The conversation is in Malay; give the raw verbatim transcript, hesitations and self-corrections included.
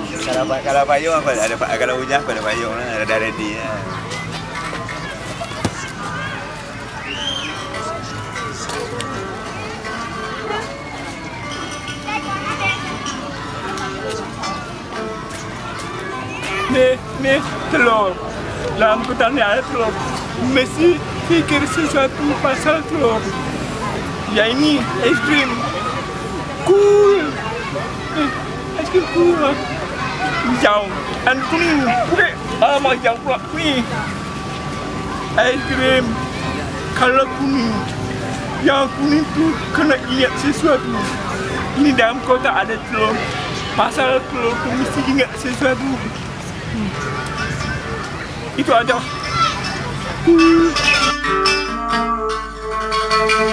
Kalau kalau payung aku ada, kalau hujan aku ada payung lah, ada ready lah. Ni, ni telur. Dalam kotak ni ada telur. Mesti fikir sesuatu pasal telur. Ya ini es krim. Cool. Eh, es krim cool lah. Hijau dan kuning. Okey, alamak hijau pula. Ni es krim. Kalau kuning, yang kuning tu kena ingat sesuatu. Ini dalam kotak ada telur. Pasal telur tu mesti ingat sesuatu. Hmm. Itu aja. Hmm.